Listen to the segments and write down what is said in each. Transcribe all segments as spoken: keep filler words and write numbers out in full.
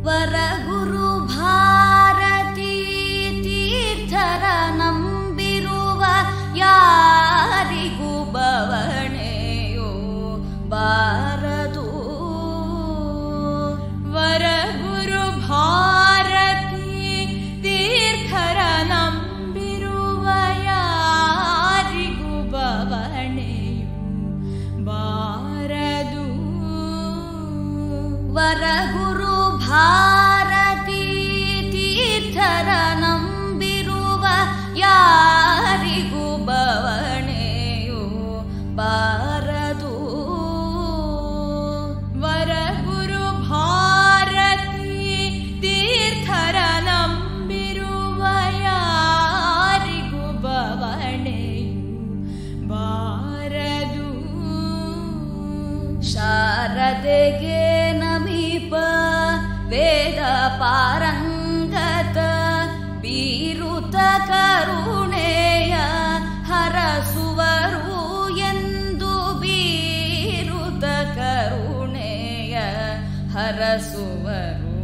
ವರಗುರು ಭಾರತೀ ತೀರ್ಥರ ನಂಬಿರುವ ಯಾರಿಗೂ ಬವಣೆಯೋ ಬಾರದು. ವರಗುರು ಭಾರತೀ ತೀರ್ಥರ ನಂಬಿರುವ ಯಾರಿಗೂ ಬವಣೆಯೋ ಬಾರದು. ವರಗುರು ಭಾರತೀ ತೀರ್ಥರ ನಂಬಿರುವ ಯಾರಿಗೂ ಬವಣೆಯೋ ಬಾರದು. ವರಗುರು ಭಾರತೀ ತೀರ್ಥರ ನಂಬಿರುವ ಯಾರಿಗೂ ಬವಣೆಯೋ ಬಾರದು. ಶಾರದೆಗೆ ನಮಿಪ ವೇದ ಪಾರಂಗತ ಬೀರುತ ಕರುಣೆಯ ಹರಸುವರು ಎಂದು ಬೀರುತ ಕರುಣೆಯ ಹರಸುವರು.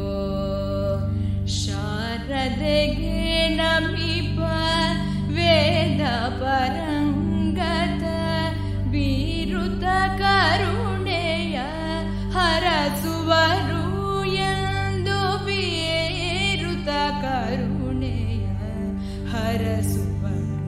ಶಾರದೆಗೆ ನಮಿಪ ವೇದ ಪಾರಂಗತ ಬೀರುತ ಕರುಣೆಯ ಹರಸುವರು ಎಂದು ಬೀರುತ ಕರುಣೆಯ ಹರಸುವರು.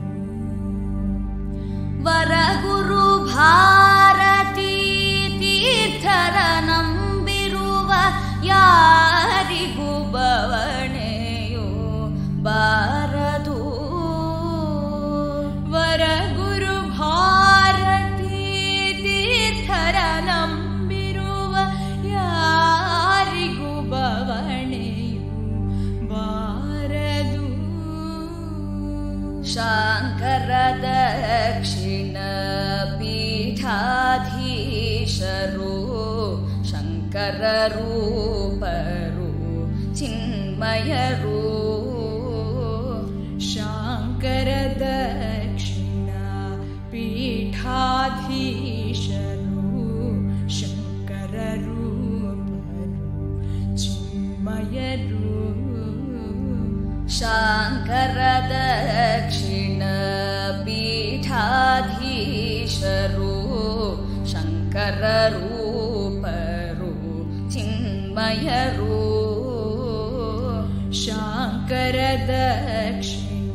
ವರಗುರು ಭಾರತೀ ತೀರ್ಥರ ನಂಬಿರುವ ಯಾರಿಗೂ ಬವಣೆಯೋ ಬಾರದು. ವರಗುರು ಭಾರತೀ ತೀರ್ಥರ ನಂಬಿರುವ ಯಾರಿಗೂ ಬವಣೆಯೋ ಬಾರದು. ಶಾಂಕರ ದಕ್ಷಿಣ ಪೀಠಾಧೀಶರು ಶಂಕರ ರೂಪರು ಚಿನ್ಮಯರು. ಶಾಂಕರ ದಕ್ಷಿಣ ಪೀಠಾಧೀಶರು ಶಂಕರ ರೂಪರು ಚಿನ್ಮಯರು. ಶಾಂಕರ ದಕ್ಷಿಣ ಪೀಠಾಧೀಶರು ಶಂಕರ ರೂಪರು ಚಿನ್ಮಯರು. ಶಾಂಕರ ದಕ್ಷಿಣ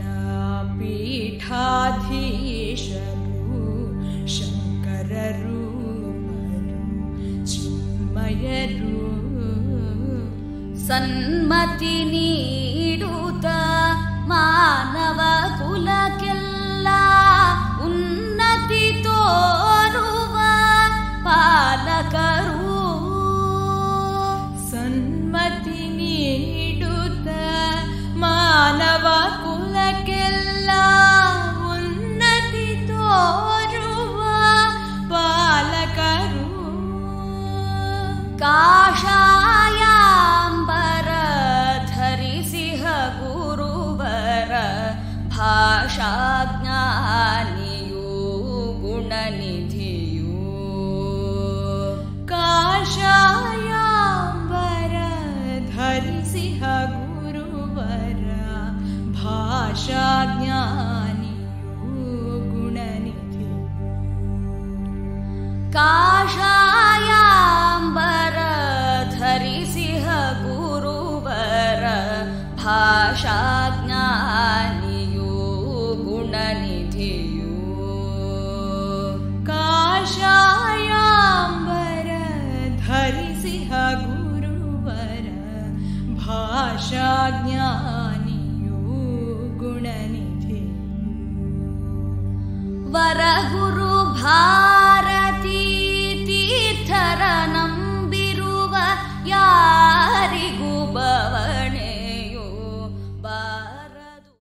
ಪೀಠಾಧೀಶರು ಶಂಕರ ರೂಪರು ಚಿನ್ಮಯರು. ಸನ್ಮತಿ ನೀಡುತ್ತ ಮಾನವ ಕುಲಕ್ಕೆಲ್ಲ ಉನ್ನತಿ ತೋರುವ ಪಾಲಕರು. ಸನ್ಮತಿ ನೀಡುತ್ತ ಮಾನವ ಕುಲಕ್ಕೆಲ್ಲ ಉನ್ನತಿ ತೋರುವ ಪಾಲಕರು. ಕಾಷಾಯಾಂಬರ ಧರಿಸಿಹ ಗುರುವರ ಭಾಷಾಜ್ಞಾನಿಯೂ ಗುಣನಿಧಿಯೂ. ಕಾಷಾಯಾಂಬರ ಧರಿಸಿಹ ಗುರುವರ ಭಾಷಾಜ್ಞಾನಿಯೂ ಗುಣನಿಧಿ. ಕಾಷಾಯಾಂಬರ ಧರಿಸಿಹ ಗುರುವರ ಭಾಷಾಜ್ಞಾನಿಯೂ ಗುಣನಿಧಿಯೂ. ಕಾಷಾಯಾಂಬರ ಧರಿಸಿಹ ಗುರುವರ ಭಾಷಾಜ್ಞಾನಿಯೂ ಗುಣನಿಧಿ. ವರಗುರು ಭಾ